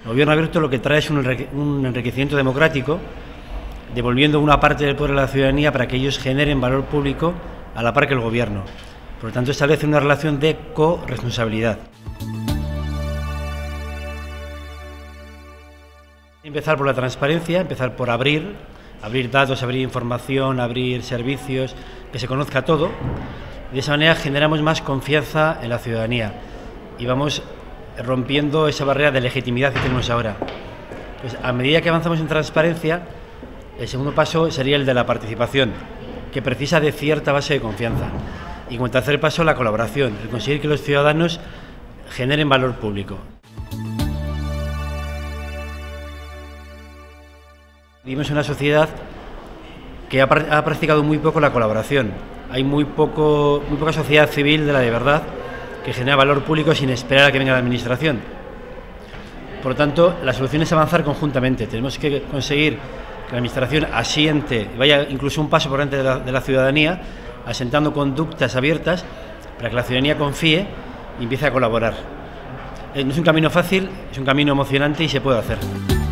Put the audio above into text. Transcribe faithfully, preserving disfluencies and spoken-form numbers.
El gobierno abierto lo que trae es un enriquecimiento democrático, devolviendo una parte del poder a la ciudadanía para que ellos generen valor público a la par que el gobierno. Por lo tanto, establece una relación de corresponsabilidad. Empezar por la transparencia, empezar por abrir, abrir datos, abrir información, abrir servicios, que se conozca todo. De esa manera generamos más confianza en la ciudadanía y vamos rompiendo esa barrera de legitimidad que tenemos ahora. Pues a medida que avanzamos en transparencia, el segundo paso sería el de la participación, que precisa de cierta base de confianza. Y como tercer paso, la colaboración, el conseguir que los ciudadanos generen valor público. Vivimos en una sociedad que ha, ha practicado muy poco la colaboración. Hay muy, poco, muy poca sociedad civil de la de verdad que genera valor público sin esperar a que venga la administración. Por lo tanto, la solución es avanzar conjuntamente. Tenemos que conseguir que la administración asiente, vaya incluso un paso por delante de la, de la ciudadanía, asentando conductas abiertas para que la ciudadanía confíe y empiece a colaborar. No es un camino fácil, es un camino emocionante y se puede hacer.